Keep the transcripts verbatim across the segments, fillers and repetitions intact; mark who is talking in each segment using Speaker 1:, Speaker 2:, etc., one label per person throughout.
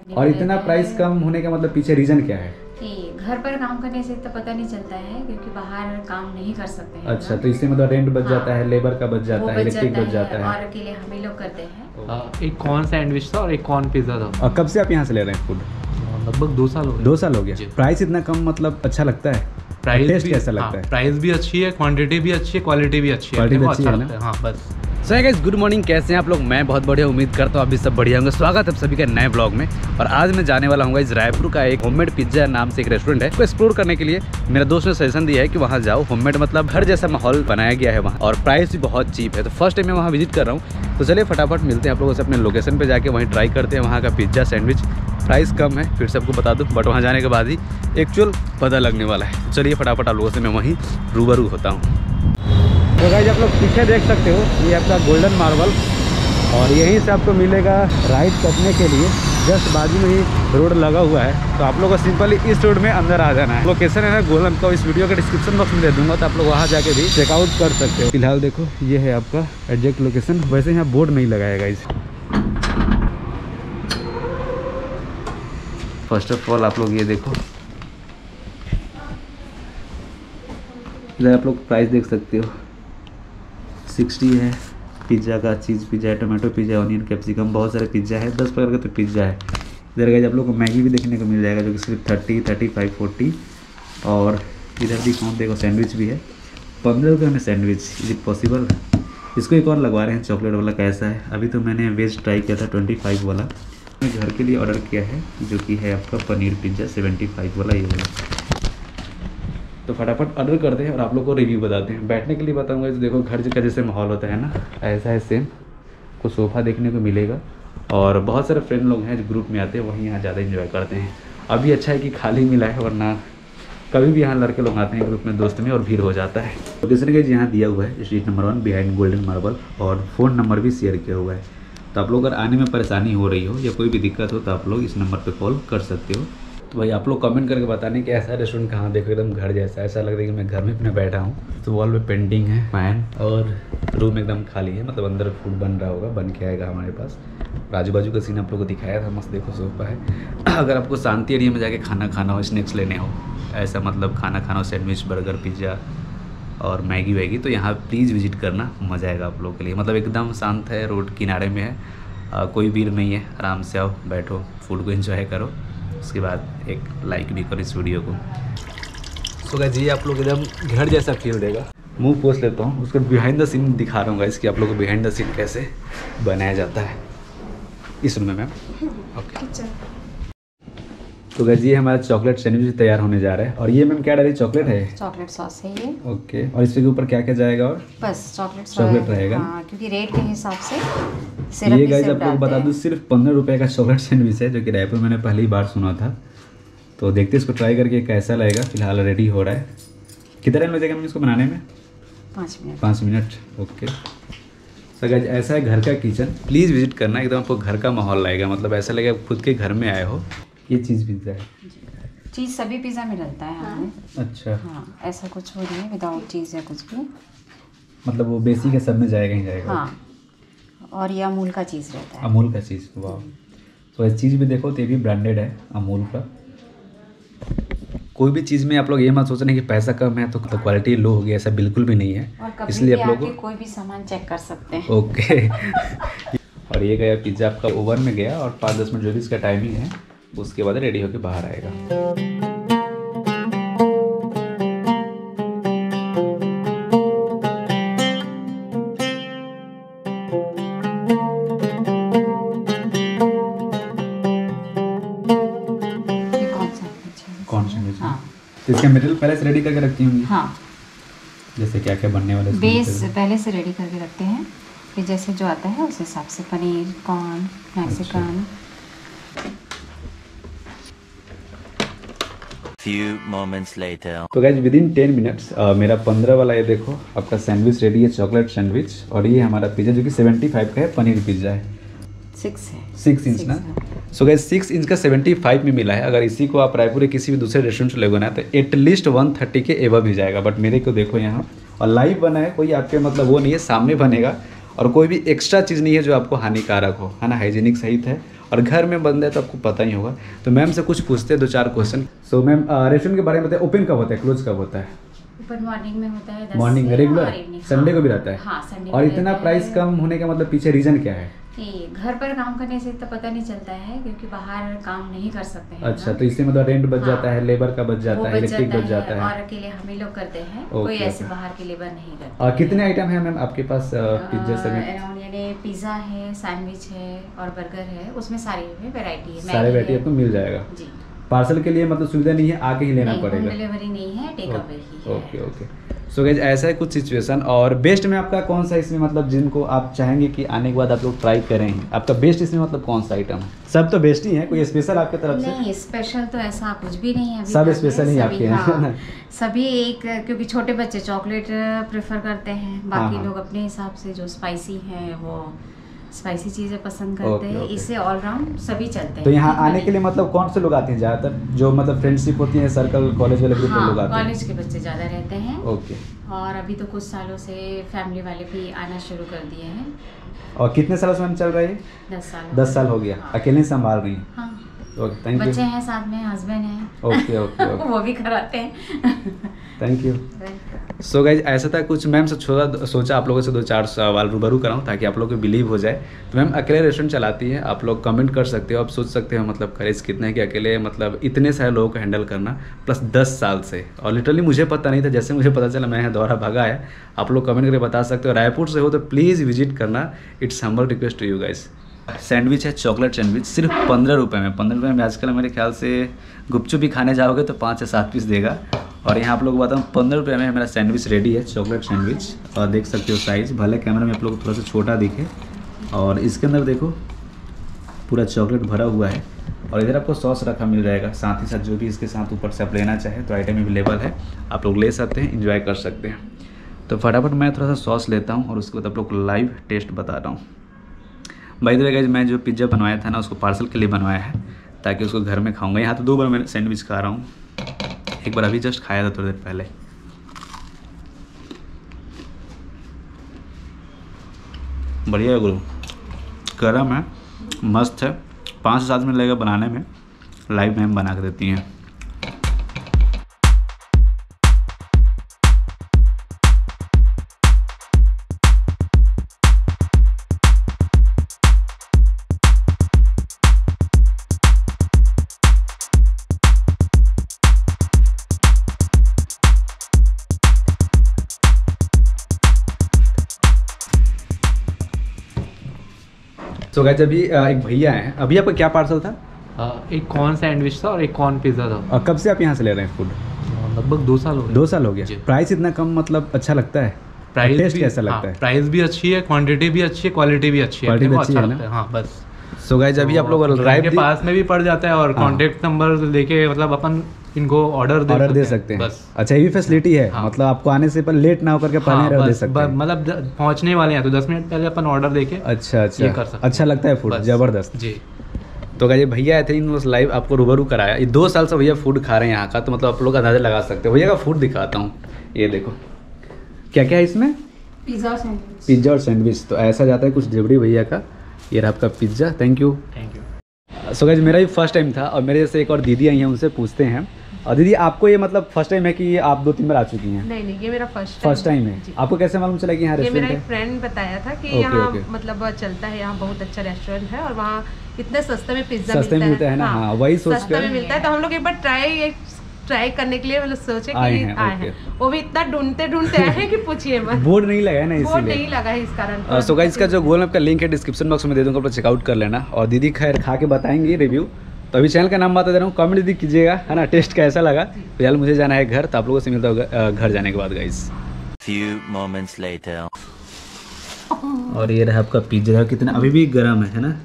Speaker 1: और इतना प्राइस कम होने का मतलब पीछे रीजन क्या है?
Speaker 2: कि घर पर काम करने से तो पता नहीं चलता है, क्योंकि बाहर काम नहीं कर सकते हैं।
Speaker 1: अच्छा, तो इससे मतलब रेंट बच जाता है, लेबर का बच जाता है, इलेक्ट्रिक बच जाता है,
Speaker 2: और अकेले हम ही लोग करते हैं।
Speaker 3: एक कॉर्न सैंडविच था और एक कॉर्न पिज्जा था।
Speaker 1: और कब से आप यहाँ से ले रहे हैं फूड?
Speaker 3: लगभग दो साल हो गए।
Speaker 1: दो साल हो गया। प्राइस इतना कम मतलब अच्छा लगता है?
Speaker 3: प्राइस
Speaker 1: टेस्ट
Speaker 3: भी
Speaker 1: कैसा लगता
Speaker 3: हाँ,
Speaker 1: है?
Speaker 3: प्राइस भी अच्छी है, क्वांटिटी भी अच्छी है, क्वालिटी भी अच्छी है,
Speaker 1: क्वालिटी भी अच्छी
Speaker 3: अच्छा
Speaker 1: है ना?
Speaker 3: लगता है। हाँ बस।
Speaker 1: So hey guys, good morning, कैसे हैं आप लोग? मैं बहुत बढ़िया, उम्मीद करता हूँ आप भी सब बढ़िया होंगे। स्वागत है आप सभी का नए ब्लॉग में। और आज मैं जाने वाला हूँ इस रायपुर का एक होममेड पिज्जा नाम से एक रेस्टोरेंट है, तो एक्सप्लोर करने के लिए मेरा दोस्त ने सजेशन दिया है कि वहाँ जाओ। होममेड मतलब घर जैसा माहौल बनाया गया है वहाँ, और प्राइस भी बहुत चीप है। तो फर्स्ट टाइम मैं वहाँ विजिट कर रहा हूँ, तो चलिए फटाफट मिलते हैं आप लोगों से अपने लोकेशन पर जाके, वहीं ट्राई करते हैं वहाँ का पिज्जा सैंडविच। प्राइस कम है फिर सबको बता दूँ, बट वहाँ जाने के बाद ही एक्चुअल पता लगने वाला है। चलिए फटाफट आप लोगों से मैं वहीं रूबरू होता हूँ। तो गाइस, आप लोग पीछे देख सकते हो, ये आपका गोल्डन मार्बल, और यहीं से आपको मिलेगा राइट कटने के लिए। जस्ट बाजू में ही रोड लगा हुआ है, तो आप लोग को सिंपली इस रोड में अंदर आ जाना है। लोकेशन है ना गोल्डन, तो इस वीडियो के डिस्क्रिप्शन बॉक्स में दे दूंगा, तो आप लोग वहाँ जाके भी चेकआउट कर सकते हो। फिलहाल देखो, ये है आपका एग्जैक्ट लोकेशन। वैसे यहाँ बोर्ड नहीं लगाएगा इस। फर्स्ट ऑफ ऑल आप लोग ये देखो, इधर आप लोग प्राइस देख सकते हो, सिक्सटी है पिज़्ज़ा का, चीज़ पिज़्ज़ा है, टोमेटो पिज़्ज़ा, ऑनियन कैप्सिकम, बहुत सारे पिज़्ज़ा है, दस प्रकार का तो पिज़्ज़ा है। इधर गाइस आप लोग को मैगी भी देखने को मिल जाएगा, जो कि सिर्फ थर्टी थर्टी फाइव फोर्टी। और इधर भी कौन देखो, सैंडविच भी है, पंद्रह रुपये में सैंडविच। Is it possible? इसको एक और लगवा रहे हैं चॉकलेट वाला, कैसा है? अभी तो मैंने वेज ट्राई किया था ट्वेंटी फाइव वाला, मैं घर के लिए ऑर्डर किया है, जो कि है आपका पनीर पिज़्ज़ा सेवेंटी फाइव वाला, ये वाला। तो फटाफट ऑर्डर करते हैं और आप लोग को रिव्यू बताते हैं। बैठने के लिए बताऊंगा, तो देखो घर का जैसे माहौल होता है ना, ऐसा है सेम। कुछ सोफ़ा देखने को मिलेगा, और बहुत सारे फ्रेंड लोग हैं जो ग्रुप में आते हैं, वहीं यहाँ ज़्यादा एंजॉय करते हैं। अभी अच्छा है कि खाली मिला है, वरना कभी भी यहाँ लड़के लोग आते हैं ग्रुप में, दोस्त में, और भीड़ हो जाता है। लोकेशन का यहाँ दिया हुआ है, street number one behind golden marble, और फ़ोन नंबर भी शेयर किया हुआ है। तो आप लोग अगर आने में परेशानी हो रही हो या कोई भी दिक्कत हो, तो आप लोग इस नंबर पर कॉल कर सकते हो। तो भाई आप लोग कमेंट करके बताने कि ऐसा रेस्टोरेंट कहाँ देखो, एकदम घर जैसा, ऐसा लग रहा है कि मैं घर में अपने बैठा हूँ। तो वॉल पे पेंटिंग है, फैन, और रूम एकदम खाली है, मतलब अंदर फूड बन रहा होगा, बन के आएगा हमारे पास। आजू बाजू का सीन आप लोग को दिखाया था, मस्त देखो सोफा है। अगर आपको शांति एरिया में जाके खाना खाना हो, स्नैक्स लेने हो, ऐसा मतलब खाना खाना हो, सैंडविच, बर्गर, पिज़्ज़ा और मैगी वैगी, तो यहाँ प्लीज़ विजिट करना, मज़ा आएगा आप लोग के लिए। मतलब एकदम शांत है, रोड किनारे में है, आ, कोई भीड़ नहीं है, आराम से आओ, बैठो, फूड को एंजॉय करो, उसके बाद एक लाइक भी करो इस वीडियो को। सो गाइस, जी आप लोग एकदम घर जैसा फील देगा। मुंह पोंछ लेता हूँ, उसका बिहाइंड द सीन दिखा रहा हूँ गाइस, कि आप लोगों को बिहाइंड द सीन कैसे बनाया जाता है इस रूम में मैम। ओके, तो गाइस ये हमारा चॉकलेट सैंडविच तैयार होने जा रहा है। और ये मैम क्या डाली? चॉकलेट है,
Speaker 2: चॉकलेट सॉस है ये।
Speaker 1: ओके, और इसके ऊपर क्या क्या जाएगा? और
Speaker 2: बस चॉकलेट
Speaker 1: चॉकलेट रहेगा।
Speaker 2: हाँ, क्योंकि रेट के हिसाब से
Speaker 1: ये गाइस आप लोग बता दूं, सिर्फ पंद्रह रुपए का चॉकलेट सैंडविच है, जो कि रायपुर मैंने पहली बार सुना था। तो देखते हैं इसको ट्राई करके कैसा लगेगा। फिलहाल रेडी हो रहा है। कितना टाइम लगेगा मैम इसको बनाने में?
Speaker 2: पाँच मिनट
Speaker 1: पाँच मिनट ओके। सो गाइस ऐसा है घर का किचन, प्लीज़ विजिट करना, एकदम आपको घर का माहौल लगेगा, मतलब ऐसा लगेगा खुद के घर में आए हो। ये चीज़ पिज़्ज़ा है,
Speaker 2: चीज़ सभी पिज़्ज़ा में डलता है हमें।
Speaker 1: अच्छा,
Speaker 2: हाँ, ऐसा कुछ हो नहीं है विदाउट चीज़ या कुछ भी,
Speaker 1: मतलब वो बेसिक है, सब में जाएगा ही जाएगा।
Speaker 2: हाँ, और ये अमूल का चीज़ रहता है,
Speaker 1: अमूल का चीज़। वाह, तो इस चीज़ भी देखो, तो ये भी ब्रांडेड है अमूल का। कोई भी चीज़ में आप लोग ये मत सोचना कि पैसा कम है तो क्वालिटी लो होगी, ऐसा बिल्कुल भी नहीं है। इसलिए आप लोग
Speaker 2: कोई भी सामान चेक कर सकते हैं।
Speaker 1: ओके। और ये गया पिज़्ज़ा आपका ओवन में गया, और पाँच दस मिनट जो भी इसका टाइमिंग है, उसके बाद रेडी होकर बाहर आएगा। कौन सैंडविच? हाँ, तो इसका मटेरियल पहले से रेडी करके रखती होंगी?
Speaker 2: हाँ,
Speaker 1: जैसे क्या क्या बनने वाला है?
Speaker 2: बेस पहले से रेडी करके रखते हैं, फिर जैसे जो आता है उस हिसाब से paneer, corn, Mexican.
Speaker 4: Few moments later.
Speaker 1: तो guys within ten minutes मेरा पंद्रह वाला ये देखो आपका सैंडविच रेडी है, चॉकलेट सैंडविच। और ये हमारा पिज़्ज़ा जो कि सेवेंटी फाइव का है, पनीर पिज़्ज़ा है,
Speaker 2: सिक्स है,
Speaker 1: सिक्स इंच ना। सो गाइज सिक्स इंच का सेवेंटी फाइव में मिला है। अगर इसी को आप रायपुर के किसी भी दूसरे रेस्टोरेंट से लोगे ना, तो एटलीस्ट वन थर्टी के एवं भी जाएगा। बट मेरे को देखो यहाँ, और लाइव बना है, कोई आपके मतलब वो नहीं है, सामने बनेगा, और कोई भी एक्स्ट्रा चीज़ नहीं है जो आपको हानिकारक हो, है ना। हाइजीनिक सहित है और घर में बंद है तो आपको पता ही होगा। तो मैम से कुछ पूछते हैं दो चार क्वेश्चन। सो मैम रेस्टोरेंट के बारे में बताइए, ओपन कब होता है, क्लोज कब होता है?
Speaker 2: ऊपर मॉर्निंग में होता है,
Speaker 1: मॉर्निंग रेगुलर, संडे को भी रहता है?
Speaker 2: हाँ, संडे
Speaker 1: और इतना प्राइस कम होने का मतलब पीछे रीजन क्या है?
Speaker 2: घर पर काम करने से तो पता नहीं चलता है, क्योंकि बाहर काम नहीं कर सकते हैं।
Speaker 1: अच्छा, तो इससे मतलब रेंट बच जाता है, लेबर का बच जाता है, इलेक्ट्रिक बच जाता है,
Speaker 2: और अकेले हम ही लोग करते हैं, कोई ऐसे बाहर के लेबर नहीं करते।
Speaker 1: और कितने आइटम है मैम आपके पास पिज्जा समेत?
Speaker 2: यानी पिज्जा है, सैंडविच है और बर्गर है, उसमें सारी वैरायटी है,
Speaker 1: सारे वैरायटी आपको मिल जाएगा जी। पार्सल के लिए मतलब सुविधा नहीं है, आके ही लेना पड़ेगा?
Speaker 2: डिलीवरी नहीं है, टेक अवे ही है।
Speaker 1: Okay okay. सो गाइस ऐसा है कुछ सिचुएशन। और बेस्ट में आपका कौन सा इसमें मतलब जिनको आप चाहेंगे कि आने के बाद आप लोग ट्राई करें, आपका बेस्ट इसमें मतलब कौन सा आइटम है? सब तो बेस्ट ही है, कोई स्पेशल आपके तरफ से?
Speaker 2: नहीं, स्पेशल तो ऐसा कुछ भी नहीं है,
Speaker 1: सब स्पेशल ही आपके हैं।
Speaker 2: हाँ, सभी एक, क्योंकि छोटे बच्चे चॉकलेट प्रेफर करते हैं, बाकी
Speaker 1: हाँ,
Speaker 2: लोग अपने हिसाब से जो स्पाइसी है वो स्पाइसी चीज़ें पसंद करते
Speaker 1: ओके,
Speaker 2: हैं।
Speaker 1: ओके।
Speaker 2: इससे ऑलराउंड सभी चलते हैं।
Speaker 1: तो यहाँ आने के लिए मतलब कौन से लोग आते हैं ज़्यादातर, जो मतलब फ्रेंडशिप होती है सर्कल कॉलेज वाले ग्रुप के लोग आते हैं?
Speaker 2: कॉलेज के बच्चे ज़्यादा रहते हैं।
Speaker 1: ओके।
Speaker 2: और अभी तो कुछ सालों से फैमिली वाले भी आना शुरू कर दिए हैं।
Speaker 1: और कितने सालों से मैम चल रहा है?
Speaker 2: दस साल
Speaker 1: दस साल हो गया। अकेले संभाल रही हैं?
Speaker 2: हाँ,
Speaker 1: ओके, थैंक यू।
Speaker 2: बच्चे हैं साथ में, हस्बैंड हैं।
Speaker 1: ओके ओके ओके,
Speaker 2: वो भी कराते हैं।
Speaker 1: Thank you. सो गाइज ऐसा था कुछ, मैम से छोटा सोचा आप लोगों से दो चार सवाल रूबरू कराऊं ताकि आप लोगों को बिलीव हो जाए। तो मैम अकेले रेस्टोरेंट चलाती है, आप लोग कमेंट कर सकते हो, आप सोच सकते हो मतलब करेज कितना है कि अकेले मतलब इतने सारे लोगों को हैंडल करना, प्लस दस साल से। और लिटरली मुझे पता नहीं था, जैसे मुझे पता चला मैं यहाँ दोबारा भागा है। आप लोग कमेंट करके बता सकते हो, रायपुर से हो तो प्लीज़ विजिट करना, it's humble request to you guys. Sandwich है, चॉकलेट सैंडविच, सिर्फ पंद्रह रुपये में। पंद्रह रुपये में आजकल मेरे ख्याल से गुपचुप भी खाने जाओगे तो पाँच से सात पीस देगा। और यहाँ आप लोग को बताऊँ पंद्रह रुपये में मेरा सैंडविच रेडी है, चॉकलेट सैंडविच। और देख सकते हो साइज़, भले कैमरा में आप लोग को थोड़ा सा छोटा दिखे। और इसके अंदर देखो पूरा चॉकलेट भरा हुआ है। और इधर आपको सॉस रखा मिल जाएगा, साथ ही साथ जो भी इसके साथ ऊपर से आप लेना चाहे तो आइटम अवेलेबल है, आप लोग ले सकते हैं, इंजॉय कर सकते हैं। तो फटाफट मैं थोड़ा सा सॉस लेता हूँ और उसके बाद आप लोग को लाइव टेस्ट बता रहा हूँ। बाय द वे गाइस, मैं जो पिज़्ज़ा बनवाया था ना उसको पार्सल के लिए बनवाया है ताकि उसको घर में खाऊंगा। यहाँ तो दो बार मैं सैंडविच खा रहा हूँ, एक बार अभी जस्ट खाया था थोड़ी देर पहले। बढ़िया है गुरु, गर्म है, मस्त है। पाँच से सात मिनट लगेगा बनाने में, लाइव मैम बना के देती हैं। तो गाइस अभी एक भैया हैं, अभी आपका क्या पार्सल था?
Speaker 3: हाँ, एक कॉर्न सैंडविच था और एक कॉर्न पिज़्ज़ा था।
Speaker 1: और कब से आप यहाँ से ले रहे हैं फूड?
Speaker 3: लगभग दो साल हो गए।
Speaker 1: दो साल हो गया। प्राइस इतना कम मतलब अच्छा लगता है?
Speaker 3: प्राइस
Speaker 1: टेस्ट
Speaker 3: भी
Speaker 1: कैसा लगता
Speaker 3: हाँ,
Speaker 1: है?
Speaker 3: प्राइस भी अच्छी है, क्वांटिटी भी अच्छी है, क्वालिटी भी अच्छी है,
Speaker 1: क्वालिटी भी
Speaker 3: देखो
Speaker 1: अच्छी
Speaker 3: अच्छा
Speaker 1: है ना?
Speaker 3: लगता है। हाँ बस।
Speaker 1: सो गाइस अभी आप लोग
Speaker 3: घर के पास में भी पड़ जाता है और
Speaker 1: हाँ।
Speaker 3: कॉन्टेक्ट नंबर लेके मतलब अपन इनको ऑर्डर दे
Speaker 1: ऑर्डर दे सकते हैं।
Speaker 3: बस।
Speaker 1: अच्छा, ये भी फैसिलिटी है?
Speaker 3: हाँ।
Speaker 1: मतलब आपको आने से पहले लेट ना होकर के पहले
Speaker 3: हाँ,
Speaker 1: दे
Speaker 3: बस,
Speaker 1: सकते हैं?
Speaker 3: मतलब ज- पहुंचने वाले हैं तो दस मिनट पहले अपन ऑर्डर देके
Speaker 1: अच्छा अच्छा,
Speaker 3: ये कर सकते हैं।
Speaker 1: अच्छा लगता है फूड,
Speaker 3: बस।
Speaker 1: जबरदस्त
Speaker 3: जी।
Speaker 1: तो गाइस भैया आए थे, इन लाइव आपको रूबरू कराया। ये दो साल से भैया फूड खा रहे हैं यहाँ का, तो मतलब आप लोग अंदाजा लगा सकते हो। भैया का फूड दिखाता हूँ, ये देखो क्या क्या है इसमें।
Speaker 2: पिज़्ज़ा और सैंडविच।
Speaker 1: पिज्ज़ा और सैंडविच तो ऐसा जाता है कुछ डिबड़ी भैया का। ये रहा आपका pizza, thank you.
Speaker 3: Thank you.
Speaker 1: So guys मेरा भी फर्स्ट टाइम था और मेरे जैसे एक और दीदी आई हैं, उनसे पूछते हैं। और दीदी आपको ये मतलब फर्स्ट टाइम है कि आप दो तीन बार आ चुकी हैं?
Speaker 5: नहीं नहीं, ये मेरा फर्स्ट
Speaker 1: फर्स्ट टाइम है।
Speaker 5: जी।
Speaker 1: आपको कैसे मालूम चला कि यहाँ
Speaker 5: ये मेरा
Speaker 1: रेस्टोरेंट
Speaker 5: एक
Speaker 1: है?
Speaker 5: फ्रेंड बताया था कि
Speaker 1: ओके,
Speaker 5: यहाँ
Speaker 1: ओके।
Speaker 5: मतलब चलता है, यहाँ बहुत अच्छा रेस्टोरेंट है और वहाँ इतने सस्ते में पिज्जा
Speaker 1: सस्ते में मिलता है ना, हाँ, वही सोच
Speaker 5: सस्ते
Speaker 1: कर
Speaker 5: में मिलता है। तो हम लोग एक बार ट्राई ट्राई करने के लिए मतलब सोचे कि
Speaker 1: आए हैं,
Speaker 5: आए
Speaker 1: ओके।
Speaker 5: हैं। वो भी इतना ढूंढते ढूंढते आए हैं कि पूछिए मत।
Speaker 1: बोर्ड नहीं लगा है ना
Speaker 5: बोर्ड
Speaker 1: इसीलिए।
Speaker 5: नहीं लगा है इस कारण।
Speaker 1: सो गाइस इसका जो गूगल मैप का लिंक है डिस्क्रिप्शन बॉक्स में दे दूंगा, आप चेकआउट कर लेना। और दीदी खैर खा के बताएंगी रिव्यू। तो अभी चैनल का नाम बता दे रहा हूँ, कमेंट दीदी कीजिएगा, है ना, टेस्ट कैसा लगा। फिलहाल मुझे जाना है घर, तो आप लोगों से मिलता होगा घर जाने के बाद गाइस।
Speaker 4: Few moments later.
Speaker 1: और ये रहा आपका पिज्जा, कितना अभी भी गर्म है है ना।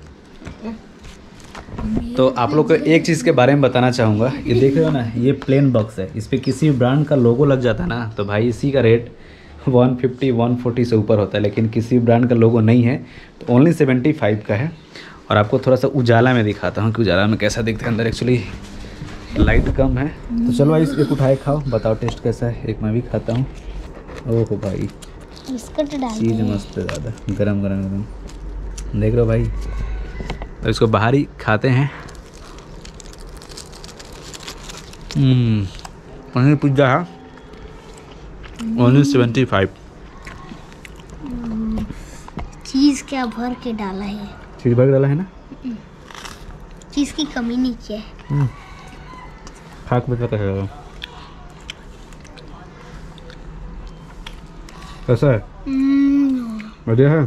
Speaker 1: तो आप लोग को एक चीज़ के बारे में बताना चाहूँगा, ये देख रहे हो ना, ये प्लेन बॉक्स है, इस पर किसी ब्रांड का लोगो लग जाता है ना तो भाई इसी का rate one fifty one forty से ऊपर होता है। लेकिन किसी ब्रांड का लोगो नहीं है तो ओनली सेवेंटी फाइव का है। और आपको थोड़ा सा उजाला में दिखाता हूँ कि उजाला में कैसा दिखता है। अंदर एक्चुअली लाइट कम है, तो चलो भाई एक उठाए खाओ, बताओ टेस्ट कैसा है। एक मैं भी खाता हूँ। ओहो भाई
Speaker 6: बिस्कुट डाल
Speaker 1: चीज़
Speaker 6: दिए।
Speaker 1: मस्त है ज़्यादा, गरम गरम एकदम। देख लो भाई, तो इसको बाहर ही खाते हैं। हम्म पनीर पिज्ज़ा है ओनली सेवेंटी फाइव।
Speaker 6: चीज़ क्या भर के डाला है,
Speaker 1: चीज़ भर के डाला है ना,
Speaker 6: चीज़ की कमी नहीं की है।
Speaker 1: खा के पता चलेगा कैसा है।
Speaker 6: हम्म,
Speaker 1: बढ़िया है।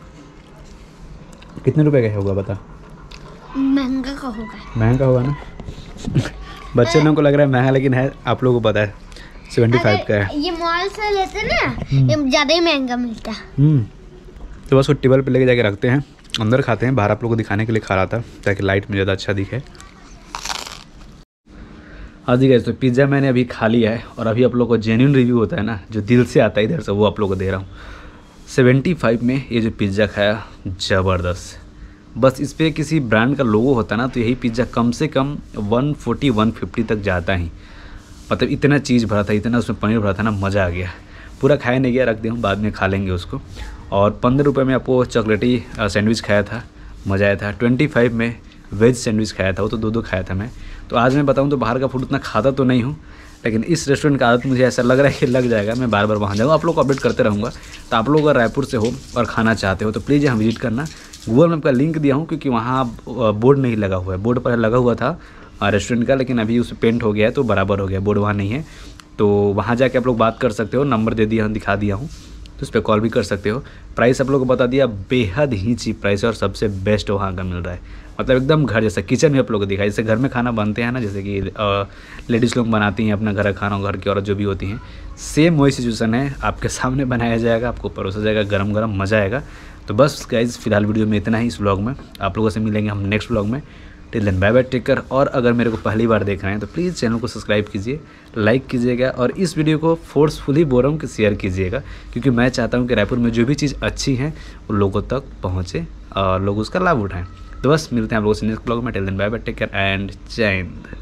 Speaker 1: कितने रुपए का होगा बता।
Speaker 6: महंगा का होगा।
Speaker 1: महंगा होगा ना बच्चे लोगों को लग रहा है महंगा, लेकिन है आप लोगों को पता है सेवेंटी फाइव का है।
Speaker 6: ये मॉल से लेते ना, ये ज़्यादा ही महंगा मिलता है।
Speaker 1: हम्म तो बस वो टेबल पे लेके जाके रखते हैं, अंदर खाते हैं। बाहर आप लोगों को दिखाने के लिए खा रहा था ताकि लाइट में ज़्यादा अच्छा दिखे। हाँ जी गाइस, तो पिज़्ज़ा मैंने अभी खा लिया है और अभी आप लोगों को जेन्युइन रिव्यू होता है ना, जो दिल से आता है इधर से, वो आप लोगों को दे रहा हूँ। सेवेंटी फाइव में ये जो पिज़्ज़ा खाया ज़बरदस्त। बस इस पर किसी ब्रांड का लोगो होता ना तो यही पिज़्ज़ा कम से कम वन फोर्टी वन फिफ्टी तक जाता ही। मतलब इतना चीज़ भरा था, इतना उसमें पनीर भरा था ना, मज़ा आ गया। पूरा खाया नहीं गया, रख दिया हूँ, बाद में खा लेंगे उसको। और पंद्रह रुपये में आपको चॉकलेटी सैंडविच खाया था, मज़ा आया था। ट्वेंटी फाइव में वेज सैंडविच खाया था, वो तो दो दो खाया था मैं। तो आज मैं बताऊँ तो बाहर का फूड उतना खाता तो नहीं हूँ, लेकिन इस रेस्टोरेंट का आदत मुझे ऐसा लग रहा है कि लग जाएगा, मैं बार बार वहाँ जाऊँगा। आप लोग को अपडेट करते रहूँगा। तो आप लोग अगर रायपुर से हो और खाना चाहते हो तो प्लीज़ यहाँ विजिट करना। गूगल मैप का लिंक दिया हूँ, क्योंकि वहाँ बोर्ड नहीं लगा हुआ है। बोर्ड पर लगा हुआ था रेस्टोरेंट का, लेकिन अभी उस पेंट हो गया है तो बराबर हो गया, बोर्ड वहाँ नहीं है। तो वहाँ जाके आप लोग बात कर सकते हो, नंबर दे दिया, दिखा दिया हूँ, तो उस पर कॉल भी कर सकते हो। प्राइस आप लोग को बता दिया, बेहद ही चीप प्राइस है और सबसे बेस्ट वहाँ का मिल रहा है। मतलब एकदम घर जैसा, किचन में आप लोग को दिखाया, जैसे घर में खाना बनते हैं ना, जैसे कि लेडीज़ लोग बनाती हैं अपना घर का खाना, घर की औरत जो भी होती हैं, सेम वही सिचुएशन है। आपके सामने बनाया जाएगा, आपको परोसा जाएगा, गरम गरम, मज़ा आएगा। तो बस गाइस, फिलहाल वीडियो में इतना ही इस व्लॉग में। आप लोगों से मिलेंगे हम नेक्स्ट व्लॉग में। Till then bye bye, take care. और अगर मेरे को पहली बार देख रहे हैं तो प्लीज़ चैनल को सब्सक्राइब कीजिए, लाइक कीजिएगा, और इस वीडियो को फोर्सफुली बोल रहा हूँ कि शेयर कीजिएगा, क्योंकि मैं चाहता हूँ कि रायपुर में जो भी चीज़ अच्छी है वो लोगों तक पहुँचे और लोग उसका लाभ उठाएँ। तो बस मिलते हैं आप लोगों से नेक्स्ट ब्लॉग में। Till then bye bye, take care and जय हिंद।